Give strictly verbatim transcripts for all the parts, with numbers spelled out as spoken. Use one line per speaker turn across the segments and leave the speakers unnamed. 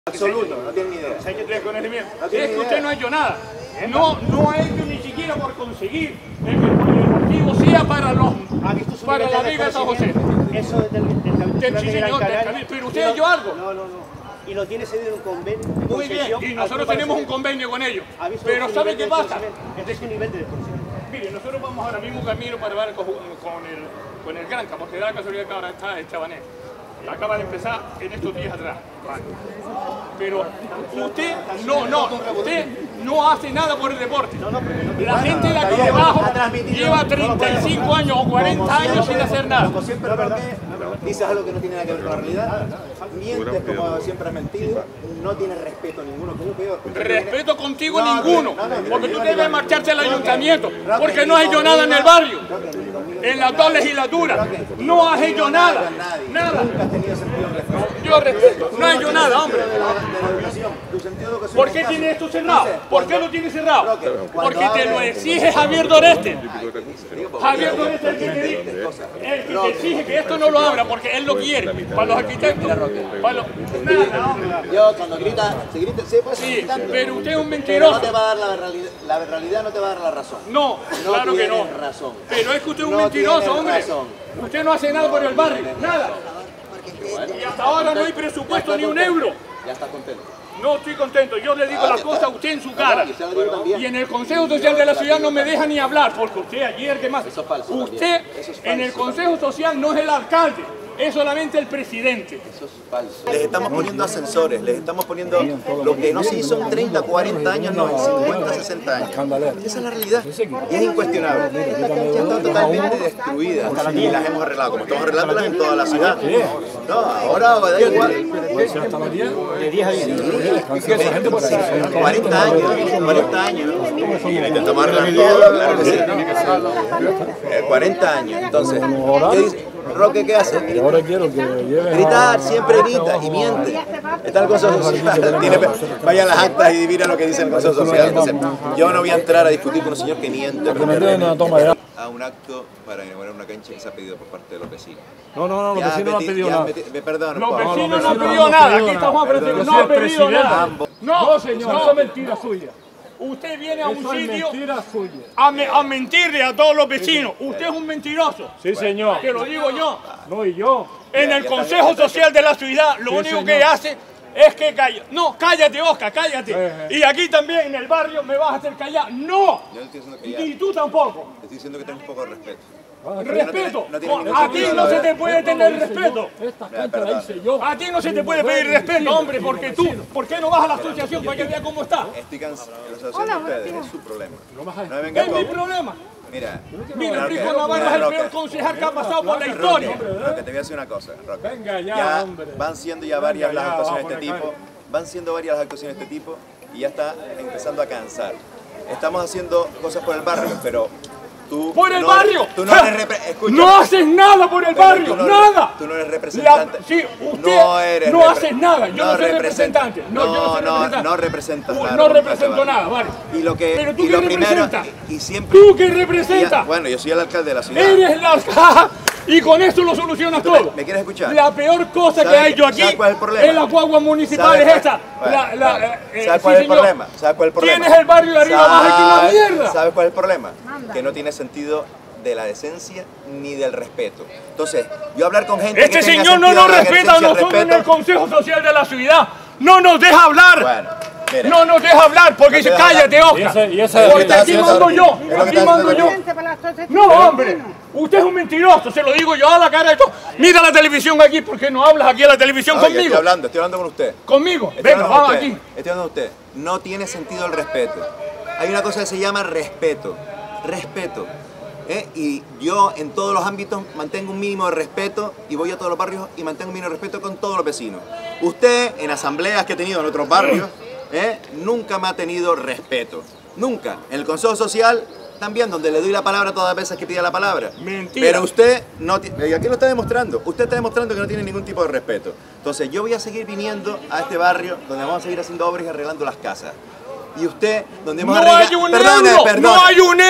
Absoluto, no tiene ni idea.
¿Sabe qué tiene con ese miedo?
No
es
tiene
que
ni
usted
idea.
no ha hecho nada. No, no ha hecho ni siquiera por conseguir el que el polideportivo sea para los
¿Ha visto su
para
nivel
la
de
Liga de San José.
reconocimiento? Eso del, del, del,
Del sí,
de Gran
señor, del
Canaria.
Canaria. Pero usted
Y lo-
ha hecho algo.
No, no, no. Y lo tiene cedido en un convenio. de
Muy bien,
concesión
y
al
nosotros
Club
tenemos un
Barcelona.
convenio con ellos.
¿Ha visto
Pero
su
¿sabe
nivel
qué
de
pasa?
desconocimiento? Este es su nivel de desconocimiento.
Mire, nosotros vamos ahora mismo camino para ver con, con el, con el Granca, porque da la casualidad que ahora está el Chabanés. Acaba de empezar en estos días atrás. Vale. Pero usted, no, no, usted no hace nada por el deporte. La gente de aquí debajo lleva treinta y cinco años o cuarenta años sin hacer nada.
Como siempre, Roque, dices algo que no tiene nada que ver con la realidad. Mientes como siempre has mentido. No tienes respeto ninguno. ¿Cómo peor?
Respeto contigo
No,
ninguno,
no, no, no,
porque
no,
tú
no,
debes
no,
marcharte al
Roque,
ayuntamiento,
Roque,
porque
ni
no has hecho
conmigo,
nada en el barrio,
Roque, ni conmigo,
en la dos legislaturas, no has hecho nada, nada.
Nunca has tenido sentido de respeto.
Yo respeto, no he hecho nada, hombre.
De la, de la educación, tu sentido de educación.
¿Por qué tiene esto cerrado? ¿Por qué lo tiene cerrado?
Roque,
Porque
cuando
te lo
hable-
exige Javier Doreste. Javier Doreste es el que te dice, el que te exige que esto no lo abra porque él lo quiere. Para los arquitectos, para los... Nada, hombre.
Yo cuando grita, se grita, se puede
Sí,
seguir gritando.
pero usted es un
Pero no
mentiroso.
te va a dar la realidad, la realidad no te va a dar la razón.
No,
No
claro que no.
tienes razón.
Pero es que usted es un
No
mentiroso,
tienes
hombre.
razón.
Usted no hace nada por el barrio, nada. Y hasta ahora no hay presupuesto ni un euro.
Ya estás contento.
No estoy contento, yo le digo las cosas a usted en su cara.
Y se lo digo también.
Y en el Consejo Social de la Ciudad no me deja ni hablar, porque usted ayer, ¿qué más?
Eso es falso
Usted
también. Eso es falso
en el Consejo Social no es el alcalde, es solamente el presidente.
Eso es falso.
Les estamos poniendo ascensores, les estamos poniendo lo que no se hizo en treinta, cuarenta años, no, en cincuenta, sesenta años. Esa es la realidad y es incuestionable. Ya están totalmente destruidas y las hemos arreglado, como estamos arreglándolas en toda la ciudad. No, ahora da igual.
De diez a diez.
cuarenta años, cuarenta años. Y intentamos arreglar todo, claro que sí. Eh, cuarenta años, entonces, ¿qué dice? Roque, ¿qué hace?
Ahora quiero que lleven
Gritar, siempre grita y miente. Está el Consejo Social. Tiene, vaya a las actas y mira lo que dice el Consejo Social. Entonces, yo no voy a entrar a discutir con un señor que miente.
que me den una toma ya.
A un acto para inaugurar una cancha que se ha pedido por parte de los vecinos.
No, no, no, los
Ya
vecinos no han
meti-
pedido
ya
nada.
meti- Me perdono.
Los
por-
vecinos no han
vecinos
pedido
no han
nada,
pedido
aquí está
nada.
Juan Francisco,
Perdón,
no ha
soy el
pedido nada.
presidente.
No,
No, señor, eso es mentira suya.
Usted viene a un
Eso es
sitio
mentira suya.
a, me- a mentirle a todos los vecinos. Usted es un mentiroso.
Sí, señor.
Te lo digo yo.
No, y yo.
En el Consejo Social de la Ciudad, lo único que hace es que calla. No, cállate, Oscar, cállate.
Eh,
Y aquí también en el barrio me vas a hacer callar. ¡No!
Yo no estoy diciendo que ya.
Y tú tampoco.
Te estoy diciendo que tengas un poco de respeto.
Respeto.
no tiene ningún
A ti
sentido,
no
la
se
verdad.
te puede tener respeto.
Esta cancha la hice yo.
A ti no se te puede pedir respeto, hombre, porque tú, ¿por qué no vas a la asociación para que vea cómo está?
Estoy cansado de la asociación de ustedes, es su problema. No me vengan
Es mi
con...
problema.
Mira,
Mira,
Roque,
Enrique Navarro es el
Roque,
peor concejal que ha pasado por la historia.
Roque, Roque, te voy a decir una cosa, Roque.
Venga ya, hombre.
Van siendo ya varias
Venga
las
ya,
actuaciones de
vamos
este
a
tipo, van siendo varias las actuaciones de este tipo y ya está empezando a cansar. Estamos haciendo cosas por el barrio, pero tú
¡Por el
no-
barrio!
Tú no eres repre- escucha,
¡No haces nada por el
pero
barrio!
tú no-
¡Nada!
Tú no eres
La-
representante.
sí, usted
no eres
no
repre-
haces nada. Yo no, soy
representa-
representante. No, yo no soy
no,
representante.
no representas
No,
nada.
no
nunca te
represento
va.
nada, vale.
Y lo que
Pero tú
y
qué
lo primero
representas.
y, y siempre
¿Tú qué
y-
representas?
Bueno, yo soy el alcalde de la ciudad.
Eres la alcalde y con eso lo solucionas
¿Tú me-
todo.
me quieres escuchar?
La peor cosa que
¿Sabes
hay yo
qué-
aquí
sabes cuál es el problema?
en las guaguas municipales
¿Sabes
es
cuál-
esta.
Bueno,
La, la,
bueno.
eh, eh,
¿Sabes
sí,
cuál es el
señor.
problema? ¿Sabes cuál es el problema?
Tienes el barrio de arriba abajo aquí una
¿Sabes-
mierda.
¿Sabes cuál es el problema? Que no tiene sentido de la decencia ni del respeto. Entonces, yo hablar con gente
Este
que tenga
señor no
sentido
nos
de la
respeta a
decencia y
nosotros en
respeto,
el Consejo Social de la Ciudad. No nos deja hablar.
Bueno, mira.
No nos deja hablar porque
No
dice
te deja
cállate,
hablar.
Oscar.
Y ese- y ese-
Porque
estás
aquí
haciendo-
mando yo.
es lo que
Aquí
estás
mando yo.
haciendo
No, hombre. Usted es un mentiroso, se lo digo yo a la cara de todo. Mira la televisión aquí, ¿por qué no hablas aquí a la televisión
Oye,
conmigo?
estoy hablando, estoy hablando con usted.
Conmigo.
Estoy
Venga,
hablando con
vamos
usted.
aquí.
Estoy hablando con usted. No tiene sentido el respeto. Hay una cosa que se llama respeto. Respeto. ¿eh? Y yo en todos los ámbitos mantengo un mínimo de respeto y voy a todos los barrios y mantengo un mínimo de respeto con todos los vecinos. Usted, en asambleas que he tenido en otros barrios, ¿eh? nunca me ha tenido respeto. Nunca. En el Consejo Social también, donde le doy la palabra todas las veces que pida la palabra.
Mentira.
Pero usted no tiene, y aquí lo está demostrando, usted está demostrando que no tiene ningún tipo de respeto. Entonces yo voy a seguir viniendo a este barrio donde vamos a seguir haciendo obras y arreglando las casas. Y usted, donde hemos
No
arreglado...
hay un
Perdone,
euro,
perdone.
no hay un euro.
Bueno,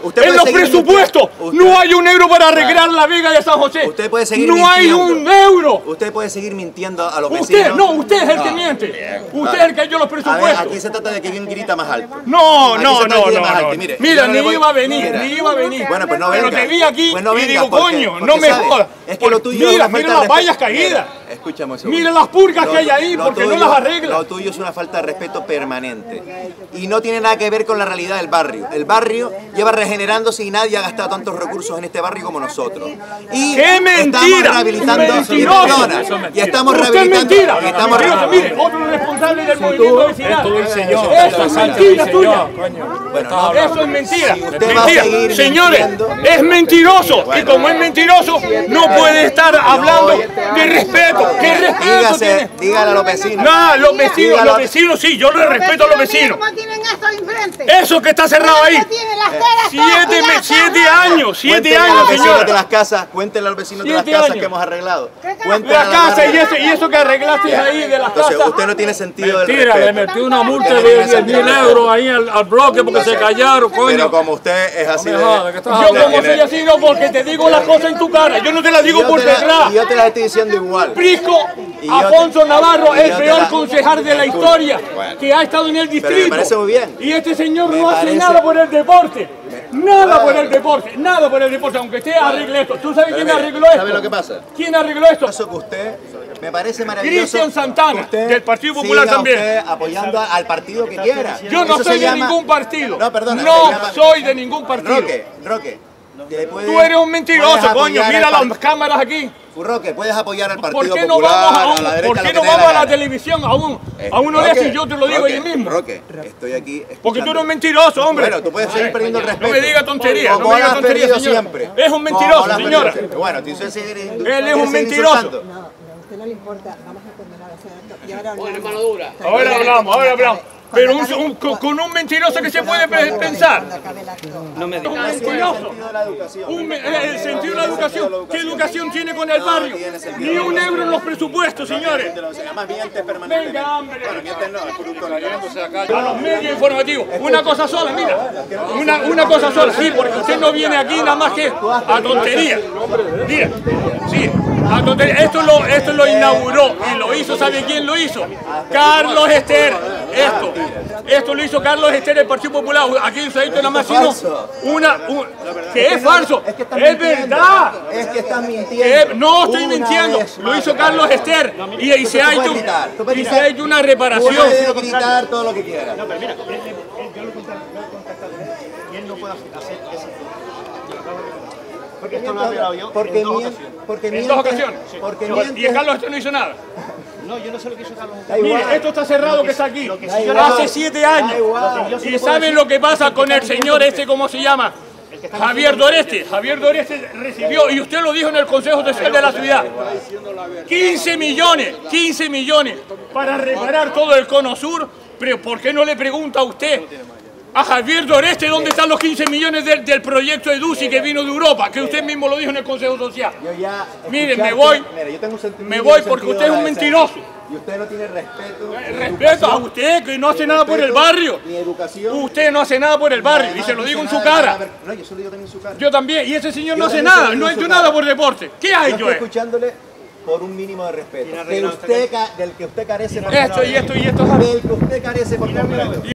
usted
En
puede
los
seguir
presupuestos
mintiendo.
no hay un euro para arreglar la Vega de San José.
Usted puede seguir
No hay
mintiendo.
un euro.
Usted puede seguir mintiendo a los
Usted,
vecinos.
no, usted es el que
No.
miente. Usted
Vale.
es el que dio los
A ver,
presupuestos.
aquí se trata de que alguien grita más alto.
No,
Aquí
no,
se trata
no,
de que
no,
más
no.
alto. Mire,
Mira,
yo no le
ni
voy-
iba a venir,
Mira.
ni iba a venir.
Bueno, pues no
Pero
venga.
te vi aquí
Pues no
y
venga,
digo,
porque-
coño,
porque
no me
sabe,
jodas.
Es que lo tuyo es
Mira,
una
mira
falta
las
de
vallas
respeto.
caídas.
Mira, escúchame un segundo.
Mira las purgas
Lo-
que hay ahí,
lo
porque no
tuyo-
las arreglan.
Lo tuyo es una falta de respeto permanente. Y no tiene nada que ver con la realidad del barrio. El barrio lleva regenerándose y nadie ha gastado tantos recursos en este barrio como nosotros. Y
¡Qué mentira!
estamos rehabilitando y
¡Mentiroso!
perdona, y estamos
Usted es
rehabilitando.
mentira.
y estamos
Mentiroso,
rehabilitando.
mire, otro responsable del movimiento vecinal.
Esto lo hice yo.
Eso es mentira tuya.
Bueno, no,
Eso es mentira.
Si usted va a
Mentira.
seguir
Señores,
mintiendo-
es mentiroso. Y como es mentiroso, no puede estar hablando de respeto. ¿Qué respeto
dígase,
tiene?
dígale a los vecinos.
No, los vecinos,
Dígalo.
los vecinos sí, yo les respeto a los vecinos.
¿Cómo tienen esto enfrente?
Eso que está cerrado ahí.
Tienen las telas
Siete,
todas
me-
tiradas,
siete
cerradas.
años, siete
Cuéntenle a
años,
los vecinos de
señora.
las casas, cuéntenle a los vecinos de las
Siete
casas
años.
que hemos arreglado.
¿Qué casa?
Cuéntenle
La
a
casa y
barrios.
eso, y eso que arreglaste ahí de las
Entonces,
casas.
usted no tiene sentido del
Mentira, le
respeto.
metí una multa de diez mil euros ahí al, al bloque porque se callaron,
Pero
coño.
como usted es así
No
de...
me jodas, ¿qué estás
Yo
hablando?
como soy así, no, porque te digo las cosas en tu cara. Yo no te las
y
digo
yo
por
te la-
detrás.
y yo te las estoy diciendo igual.
Prisco,
Y yo te-
Afonso Navarro,
y
el
yo te
peor
la-
concejal de la historia
Bueno.
que ha estado en el
me
distrito.
parece muy bien.
Y este señor
Me
no hace
parece-
nada por el deporte. Nada
Bueno.
por el deporte, nada por el deporte, aunque usted arregle esto. ¿Tú sabes
Pero
quién
mire,
arregló esto?
¿sabe lo que pasa?
¿Quién arregló esto?
Eso que usted me parece maravilloso.
Cristian Santana,
que usted
del Partido Popular
siga
también.
usted apoyando al partido que quiera.
Yo no
Eso
soy
se
de
llama-
ningún partido.
No, perdona.
No
se llama-
soy de ningún partido.
Roque, Roque. le puedes-
Tú eres un mentiroso,
puedes
coño.
apoyar
Mira
al par-
las cámaras aquí.
Roque, puedes apoyar al Partido
¿Por qué no
Popular,
vamos a,
a
un-
la derecha,
¿por
lo
qué
que
no
te dé
vamos
la
a la
gana.
televisión a, un,
Eh,
a uno de
Roque,
esos y yo te lo digo
Roque,
ahí mismo?
Roque, estoy aquí
Porque tú
escuchando.
eres un mentiroso, hombre.
Bueno, tú puedes seguir perdiendo el respeto.
No me diga tonterías, no
Como
me diga
lo has
tonterías,
perdido
señora.
siempre.
Es un
Como
mentiroso,
lo has
señora.
perdido siempre. Bueno, tú usted sigue-
Él es
quieres
un
seguir
mentiroso.
insultando.
No, a usted no le importa, vamos a condenar ese acto. Y ahora hablamos.
Ahora hablamos, ahora hablamos. Pero un- un- con con un mentiroso que se puede pe- pensar.
Cuando acabe el acto.
Un mentiroso. Un me- eh, el sentido de la educación. ¿Qué educación tiene con el barrio? Ni un euro en los presupuestos, señores.
Además mientes permanentemente.
Venga, hombre.
Bueno, mientes no, es producto de la guerra.
A los medios informativos. Una cosa sola, mira. Una, una cosa sola. Sí, porque usted no viene aquí nada más que a tontería. Mira, sí, a tontería. Esto lo, esto lo inauguró y lo hizo, ¿sabe quién lo hizo? Carlos Ester. Esto. Esto lo hizo Carlos Ester del Partido Popular. Aquí en Usadito nada más sino una, un, que es falso.
Es que estás
Es
mintiendo.
verdad.
Es que estás
Que
mintiendo.
no estoy
Una
mintiendo,
vez
lo
más.
hizo Carlos Ester y, y se ha
Tú
hecho,
puedes gritar, tú puedes
y se
gritar.
ha hecho una
Tú
reparación.
puedes gritar todo lo que quieras.
Porque esto lo he grabado yo
Porque
en dos
mien-
ocasiones.
porque
En
mientes-
dos ocasiones.
Porque
Y
mientes-
Carlos Ester no hizo nada.
No, yo no sé lo que hizo Carlos.
Da igual.
Mire, esto está cerrado que está aquí.
que
sí yo
Hace
le-
siete
Da
años.
igual.
¿Y saben lo que pasa con el señor este, cómo se llama? Javier Doreste. Javier Doreste recibió, y usted lo dijo en el Consejo Social de la Ciudad, quince millones, quince millones para reparar todo el cono sur. Pero ¿por qué no le pregunta a usted a Javier Doreste dónde están los quince millones del, del proyecto EDUCI que vino de Europa? Que usted mismo lo dijo en el Consejo Social.
Yo ya
Mire, me
escucharte-
voy.
Mira, yo tengo un sentido-
Me voy
un
porque
sentido
usted es un
de la
mentiroso.
decencia. Y usted no tiene respeto. ni
Respeto a
educación,
usted que no hace nada por el barrio.
Ni educación.
Usted no hace nada por el barrio y
Además,
se lo
dice
digo en su
nada de
cara.
nada. No, yo se lo digo también en su cara.
Yo también. Y ese señor
Yo
no hace
también se lo
nada,
digo
no ha
en su
hecho
cara.
nada por deporte. ¿Qué ha
Yo
hecho
estoy
él?
escuchándole por un mínimo de respeto. Que usted, ca- del que usted carece por
Esto y esto y esto.
Del que usted carece por completo.